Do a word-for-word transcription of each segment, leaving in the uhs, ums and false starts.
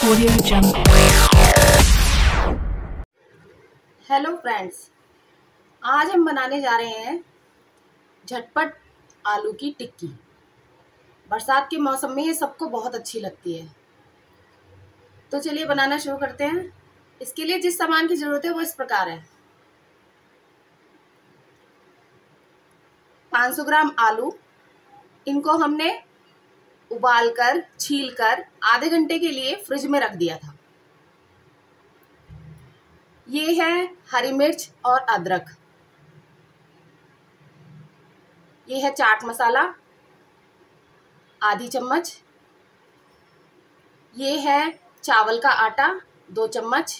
Audio Jungle. Hello friends, आज हम बनाने जा रहे हैं झटपट आलू की टिक्की। बरसात के मौसम में ये सबको बहुत अच्छी लगती है। तो चलिए बनाना शुरू करते हैं। इसके लिए जिस सामान की ज़रूरत है वो इस प्रकार है। पाँच सौ ग्राम आलू, इनको हमने उबालकर छीलकर आधे घंटे के लिए फ्रिज में रख दिया था। ये है हरी मिर्च और अदरक। ये है चाट मसाला आधी चम्मच। ये है चावल का आटा दो चम्मच।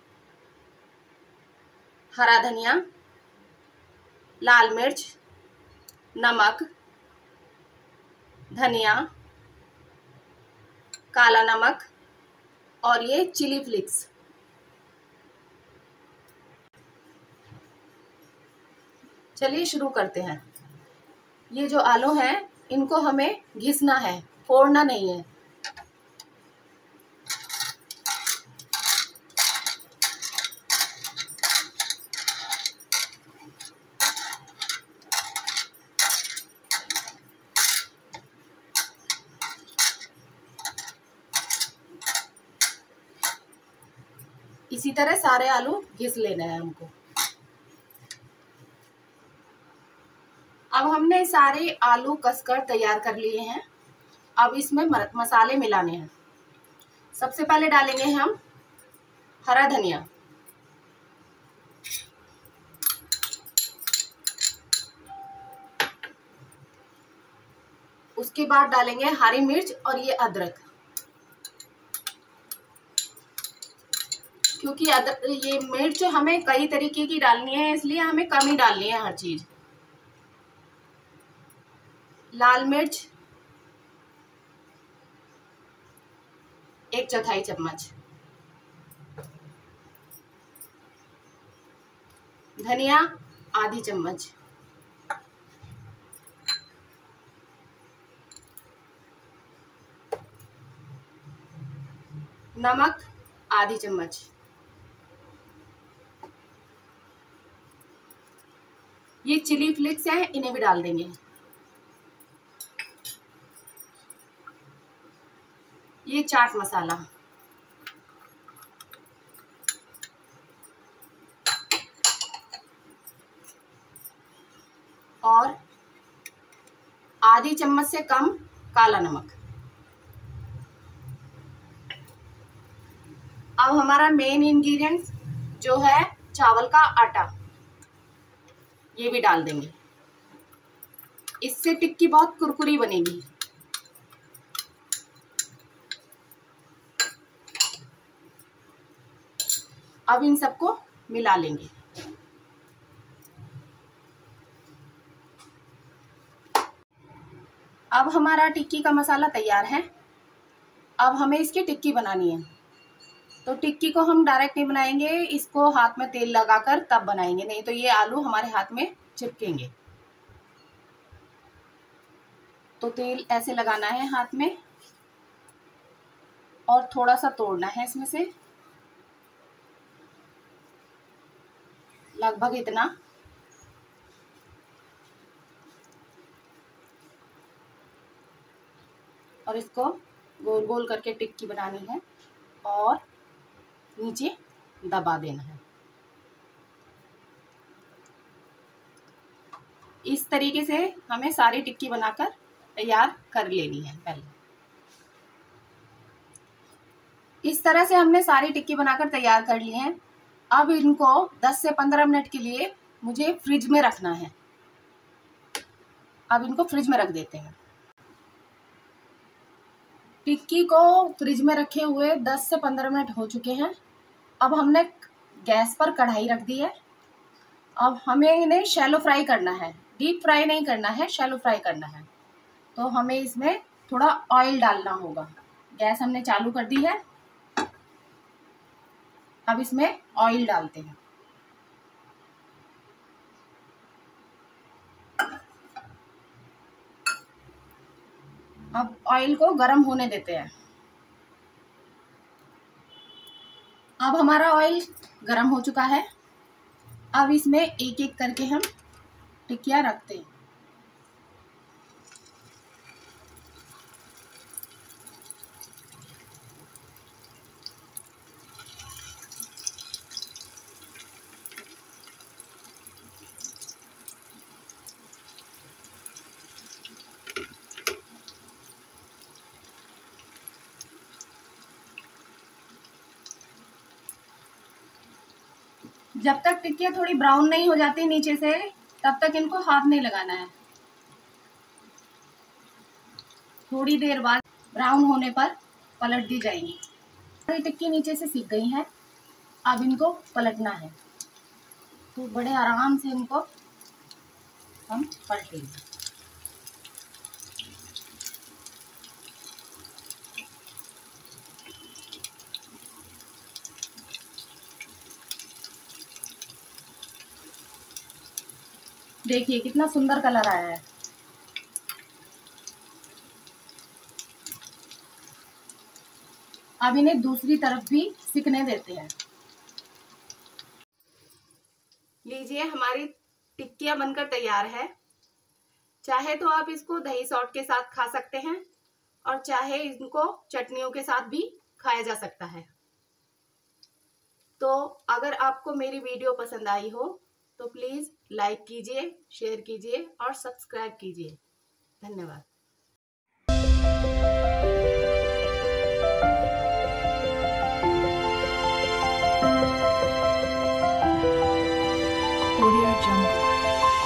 हरा धनिया, लाल मिर्च, नमक, धनिया, काला नमक और ये चिली फ्लेक्स। चलिए शुरू करते हैं। ये जो आलू हैं इनको हमें घिसना है, फोड़ना नहीं है। इसी तरह सारे आलू घिस लेना है हमको। अब हमने सारे आलू कसकर तैयार कर लिए हैं। अब इसमें मसाले मिलाने हैं। सबसे पहले डालेंगे हम हरा धनिया, उसके बाद डालेंगे हरी मिर्च और ये अदरक। क्योंकि अदरक ये मिर्च हमें कई तरीके की डालनी है, इसलिए हमें कम ही डालनी है हर चीज। लाल मिर्च एक चौथाई चम्मच, धनिया आधी चम्मच, नमक आधी चम्मच, ये चिली फ्लेक्स है इन्हें भी डाल देंगे। ये चाट मसाला, और आधी चम्मच से कम काला नमक। अब हमारा मेन इंग्रेडिएंट्स जो है चावल का आटा, ये भी डाल देंगे। इससे टिक्की बहुत कुरकुरी बनेगी। अब इन सबको मिला लेंगे। अब हमारा टिक्की का मसाला तैयार है। अब हमें इसकी टिक्की बनानी है। तो टिक्की को हम डायरेक्ट नहीं बनाएंगे, इसको हाथ में तेल लगाकर तब बनाएंगे, नहीं तो ये आलू हमारे हाथ में चिपकेंगे। तो तेल ऐसे लगाना है हाथ में और थोड़ा सा तोड़ना है इसमें से, लगभग इतना। और इसको गोल गोल करके टिक्की बनानी है और नीचे दबा देना है। इस तरीके से हमें सारी टिक्की बनाकर तैयार कर लेनी है। पहले इस तरह से हमने सारी टिक्की बनाकर तैयार कर ली है। अब इनको दस से पंद्रह मिनट के लिए मुझे फ्रिज में रखना है। अब इनको फ्रिज में रख देते हैं। टिक्की को फ्रिज में रखे हुए दस से पंद्रह मिनट हो चुके हैं। अब हमने गैस पर कढ़ाई रख दी है। अब हमें इन्हें शैलो फ्राई करना है, डीप फ्राई नहीं करना है, शैलो फ्राई करना है। तो हमें इसमें थोड़ा ऑयल डालना होगा। गैस हमने चालू कर दी है। अब इसमें ऑयल डालते हैं। अब ऑयल को गर्म होने देते हैं। अब हमारा ऑयल गरम हो चुका है। अब इसमें एक एक करके हम टिक्कियाँ रखते हैं। जब तक टिक्कियाँ थोड़ी ब्राउन नहीं हो जाती नीचे से, तब तक इनको हाथ नहीं लगाना है। थोड़ी देर बाद ब्राउन होने पर पलट दी जाएंगी। हमारी टिक्की नीचे से सिक गई है। अब इनको पलटना है, तो बड़े आराम से इनको हम पलटेंगे। देखिए कितना सुंदर कलर आया है। अब इन्हें दूसरी तरफ भी सिकने देते हैं। लीजिए, हमारी टिक्कियाँ बनकर तैयार है। चाहे तो आप इसको दही सॉस के साथ खा सकते हैं और चाहे इनको चटनियों के साथ भी खाया जा सकता है। तो अगर आपको मेरी वीडियो पसंद आई हो तो प्लीज़ लाइक कीजिए, शेयर कीजिए और सब्सक्राइब कीजिए। धन्यवाद।